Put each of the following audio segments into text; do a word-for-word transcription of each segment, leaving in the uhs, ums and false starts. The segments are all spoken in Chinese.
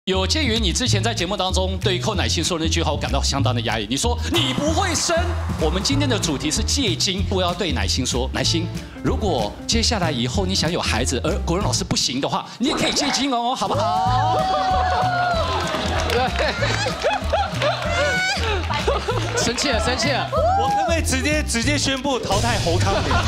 有鉴于你之前在节目当中对于寇乃馨说的那句话，我感到相当的压抑。你说你不会生，我们今天的主题是借精，我要对乃馨说，乃馨，如果接下来以后你想有孩子，而国文老师不行的话，你也可以借精哦，好不好？ 生气了，生气了！ 我可不可以直接直接宣布淘汰侯康明？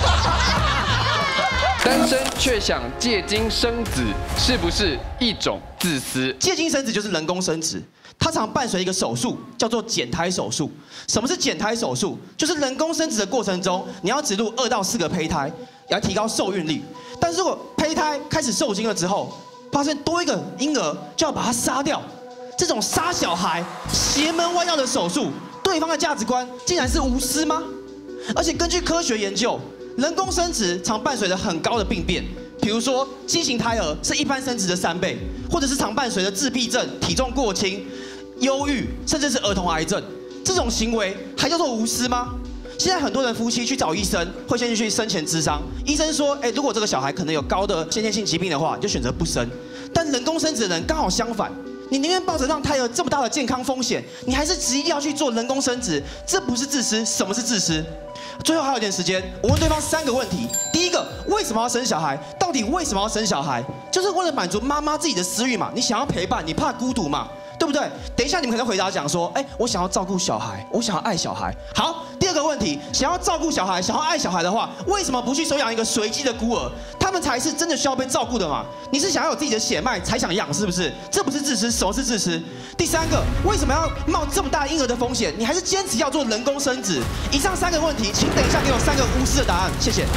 单身却想借精生子，是不是一种自私？ 借精生子就是人工生殖，它常伴随一个手术，叫做减胎手术。什么是减胎手术？就是人工生殖的过程中，你要植入二到四个胚胎，来提高受孕率。但是如果胚胎开始受精了之后，发现多一个婴儿，就要把它杀掉。这种杀小孩、邪门歪道的手术，对方的价值观竟然是无私吗？而且根据科学研究，人工生殖常伴随着很高的病变，比如说畸形胎儿是一般生殖的三倍，或者是常伴随着自闭症、体重过轻、忧郁，甚至是儿童癌症。这种行为还叫做无私吗？现在很多人夫妻去找医生，会先去生前咨商，医生说，哎，如果这个小孩可能有高的先天性疾病的话，你就选择不生。但人工生殖的人刚好相反。你宁愿抱着让胎儿这么大的健康风险，你还是执意要去做人工生殖，这不是自私，什么是自私？最后还有一点时间，我问对方三个问题。第一个，为什么要生小孩？到底为什么要生小孩？就是为了满足妈妈自己的私欲嘛，你想要陪伴，你怕孤独嘛，对不对？等一下你们可能回答讲说，哎，我想要照顾小孩，我想要爱小孩。好，第二个问题，想要照顾小孩，想要爱小孩的话，为什么不去收养一个随机的孤儿？他们才是真的需要被照顾的嘛。你是想要有自己的血脉才想养，是不是？这不是自私，什么是自私？第三个，为什么要冒这么大婴儿的风险？你还是坚持要做人工生殖？以上三个问题，请等一下给我三个无私的答案，谢谢。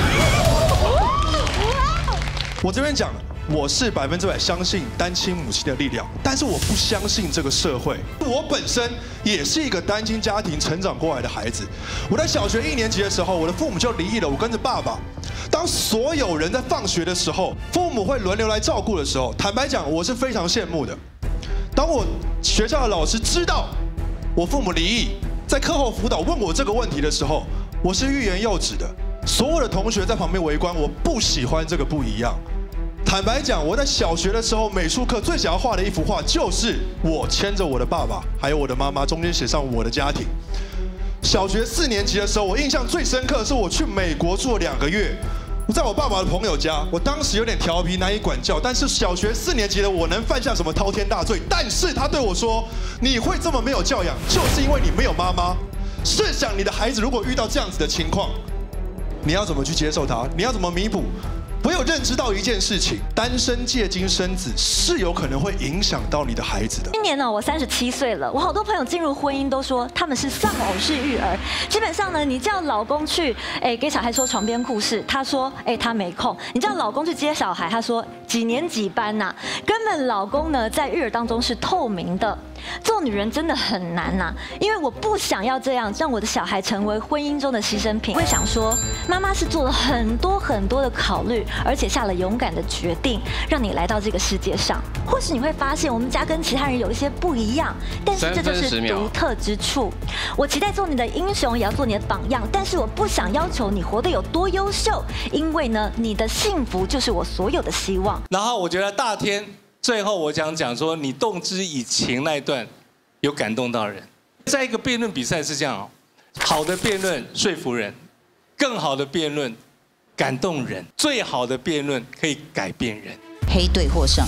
我这边讲了。我是百分之百相信单亲母亲的力量，但是我不相信这个社会。我本身也是一个单亲家庭成长过来的孩子。我在小学一年级的时候，我的父母就离异了，我跟着爸爸。当所有人在放学的时候，父母会轮流来照顾的时候，坦白讲，我是非常羡慕的。当我学校的老师知道我父母离异，在课后辅导问我这个问题的时候，我是欲言又止的。所有的同学在旁边围观，我不喜欢这个不一样。坦白讲，我在小学的时候，美术课最想要画的一幅画，就是我牵着我的爸爸，还有我的妈妈，中间写上我的家庭。小学四年级的时候，我印象最深刻的是我去美国住了两个月，我在我爸爸的朋友家，我当时有点调皮，难以管教，但是小学四年级的我能犯下什么滔天大罪？但是他对我说：“你会这么没有教养，就是因为你没有妈妈。”试想你的孩子如果遇到这样子的情况，你要怎么去接受他？你要怎么弥补？我有认知到一件事情，单身借精生子是有可能会影响到你的孩子的。 今年呢，我三十七岁了，我好多朋友进入婚姻都说他们是丧偶式育儿。基本上呢，你叫老公去，哎，给小孩说床边故事，他说，哎，他没空。你叫老公去接小孩，他说几年几班呐、啊？根本老公呢在育儿当中是透明的。做女人真的很难呐、啊，因为我不想要这样让我的小孩成为婚姻中的牺牲品。我会想说，妈妈是做了很多很多的考虑，而且下了勇敢的决定，让你来到这个世界上。或许你会发现我们家跟其他人有一些不一样，但是这就是独特之处。我期待做你的英雄，也要做你的榜样，但是我不想要求你活得有多优秀，因为呢，你的幸福就是我所有的希望。 然后我觉得大天。最后我想讲说，你动之以情那一段有感动到人。在一个辩论比赛是这样哦，好的辩论说服人，更好的辩论感动人，最好的辩论可以改变人。 黑队获胜。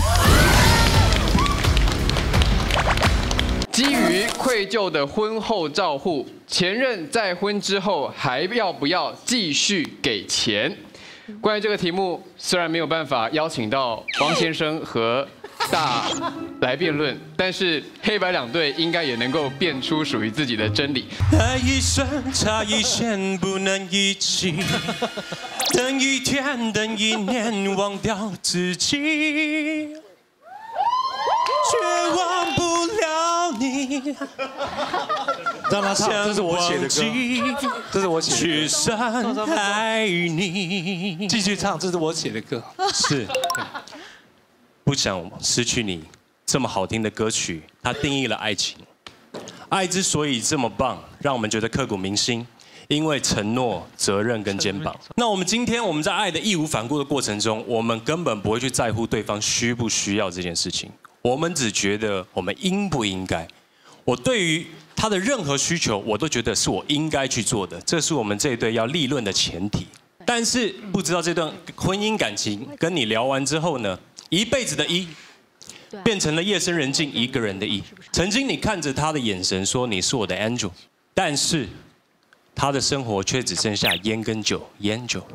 基于愧疚的婚后照护，前任再婚之后还要不要继续给钱？关于这个题目，虽然没有办法邀请到王先生和大来辩论，但是黑白两队应该也能够辩出属于自己的真理。 爱一生差一线不能一起，等一天等一年忘掉自己，却忘不了你。让他唱，这是我写的歌，这是我写的歌。去伤害你，继续唱，这是我写的歌。 是。不想失去你，这么好听的歌曲，它定义了爱情。爱之所以这么棒，让我们觉得刻骨铭心，因为承诺、责任跟肩膀。那我们今天我们在爱的义无反顾的过程中，我们根本不会去在乎对方需不需要这件事情。 我们只觉得我们应不应该。我对于他的任何需求，我都觉得是我应该去做的，这是我们这一对要立论的前提。但是不知道这段婚姻感情跟你聊完之后呢，一辈子的一，变成了夜深人静一个人的一。曾经你看着他的眼神说你是我的 angel， 但是他的生活却只剩下烟跟酒，烟酒。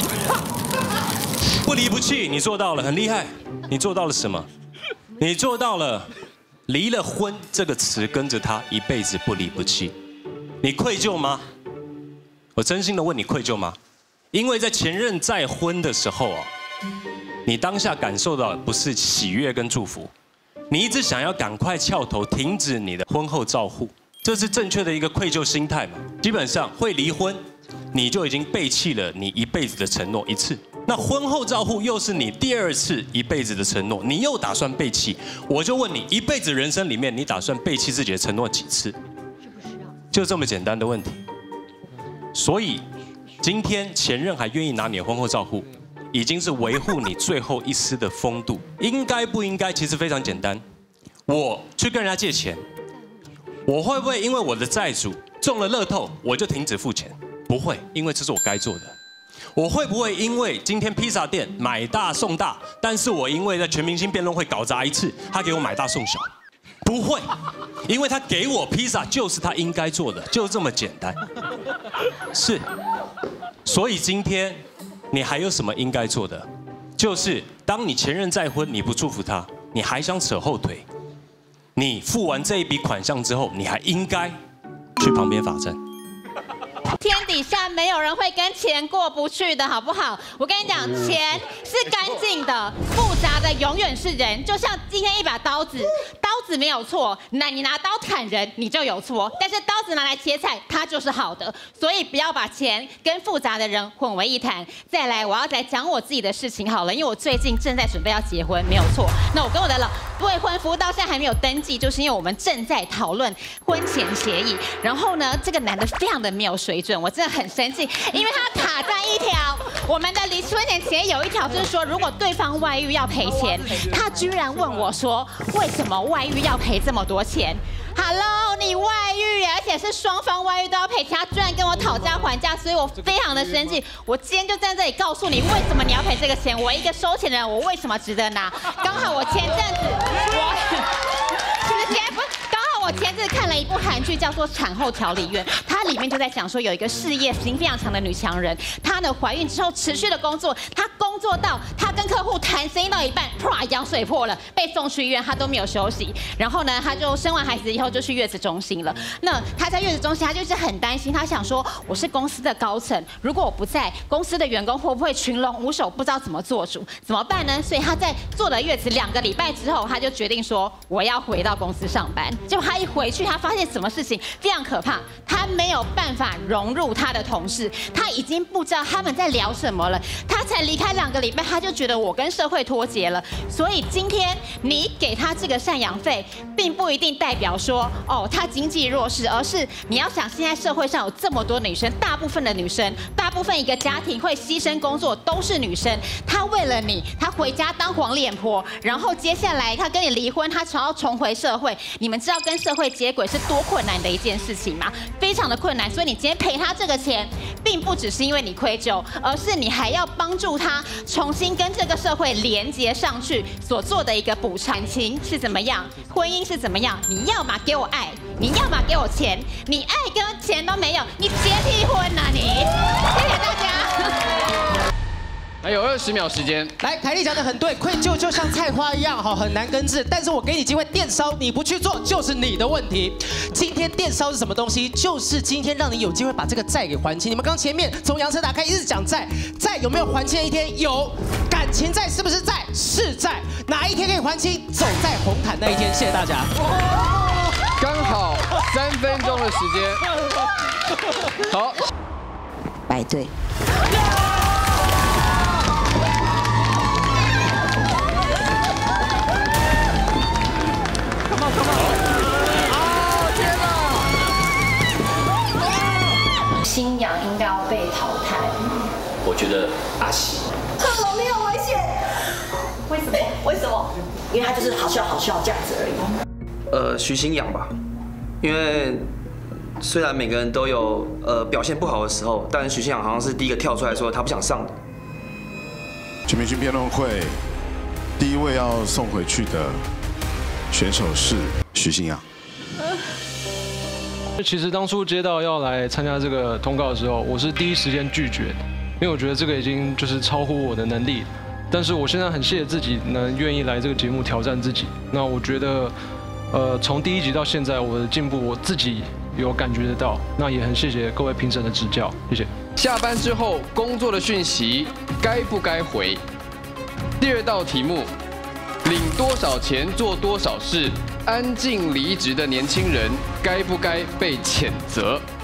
不离不弃，你做到了，很厉害。你做到了什么？你做到了离了婚这个词跟着他一辈子不离不弃。你愧疚吗？我真心的问你，愧疚吗？因为在前任再婚的时候啊，你当下感受到的不是喜悦跟祝福，你一直想要赶快翘头停止你的婚后照护，这是正确的一个愧疚心态嘛？基本上会离婚，你就已经背弃了你一辈子的承诺一次。那婚后照护又是你第二次一辈子的承诺，你又打算背弃？我就问你，一辈子人生里面，你打算背弃自己的承诺几次？就这么简单的问题。所以。今天前任还愿意拿你的婚后照护，已经是维护你最后一丝的风度。应该不应该？其实非常简单。我去跟人家借钱，我会不会因为我的债主中了乐透，我就停止付钱？不会，因为这是我该做的。我会不会因为今天披萨店买大送大，但是我因为在全明星辩论会搞砸一次，他给我买大送小？不会，因为他给我披萨就是他应该做的，就这么简单。是。所以今天你还有什么应该做的？就是当你前任再婚，你不祝福他，你还想扯后腿，你付完这一笔款项之后，你还应该去旁边罚站。 天底下没有人会跟钱过不去的，好不好？我跟你讲，钱是干净的，复杂的永远是人。就像今天一把刀子，刀子没有错，那你拿刀砍人你就有错，但是刀子拿来切菜，它就是好的。所以不要把钱跟复杂的人混为一谈。再来，我要来讲我自己的事情好了，因为我最近正在准备要结婚，没有错。那我跟我的老未婚夫到现在还没有登记，就是因为我们正在讨论婚前协议。然后呢，这个男的非常的没有水准。我真的很生气，因为他卡在一条，我们的离婚前协议有一条就是说，如果对方外遇要赔钱，他居然问我说，为什么外遇要赔这么多钱 ？Hello， 你外遇，而且是双方外遇都要赔钱，他居然跟我讨价还价，所以我非常的生气。我今天就在这里告诉你，为什么你要赔这个钱？我一个收钱的人，我为什么值得拿？刚好我前阵子我直接不。我前阵看了一部韩剧，叫做《产后调理院》，它里面就在讲说，有一个事业心非常强的女强人，她呢怀孕之后持续的工作，她工作到她跟客户谈生意到一半，啪，羊水破了，被送去医院，她都没有休息。然后呢，她就生完孩子以后就去月子中心了。那她在月子中心，她就是很担心，她想说，我是公司的高层，如果我不在，公司的员工会不会群龙无首，不知道怎么做主，怎么办呢？所以她在坐了月子两个礼拜之后，她就决定说，我要回到公司上班。就她一回去，他发现什么事情非常可怕，他没有办法融入他的同事，他已经不知道他们在聊什么了。他才离开两个礼拜，他就觉得我跟社会脱节了。所以今天你给他这个赡养费，并不一定代表说哦他经济弱势，而是你要想，现在社会上有这么多女生，大部分的女生，大部分一个家庭会牺牲工作都是女生。她为了你，她回家当黄脸婆，然后接下来她跟你离婚，她想要重回社会。你们知道跟社会接轨是多困难的一件事情吗？非常的困难。所以你今天赔他这个钱，并不只是因为你愧疚，而是你还要帮助他重新跟这个社会连接上去所做的一个补偿。感情是怎么样，婚姻是怎么样？你要么给我爱，你要么给我钱，你爱跟钱都没有，你结屁婚啊你！谢谢大家。 还有二十秒时间， 来，凯莉讲的很对，愧疚就像菜花一样，哈，很难根治。但是我给你机会电烧，你不去做就是你的问题。今天电烧是什么东西？就是今天让你有机会把这个债给还清。你们刚前面从洋车打开一直讲债，债有没有还清的一天？有。感情债是不是债？是债。哪一天可以还清？走在红毯那一天。谢谢大家。 刚好三分钟的时间。好， 白对。 新娘应该要被淘汰。 我觉得阿喜。 克隆你很危险。为什么？为什么？ 因为他就是好笑好笑这样子而已。 呃，徐新阳吧，因为虽然每个人都有呃表现不好的时候，但徐新阳好像是第一个跳出来说他不想上的。 全明星辩论会第一位要送回去的选手是徐新阳。 其实当初接到要来参加这个通告的时候，我是第一时间拒绝的，因为我觉得这个已经就是超乎我的能力。但是我现在很谢谢自己能愿意来这个节目挑战自己。那我觉得，呃，从第一集到现在，我的进步我自己有感觉得到。那也很谢谢各位评审的指教，谢谢。 下班之后工作的讯息该不该回？第二道题目，领多少钱做多少事，安静离职的年轻人该不该被谴责？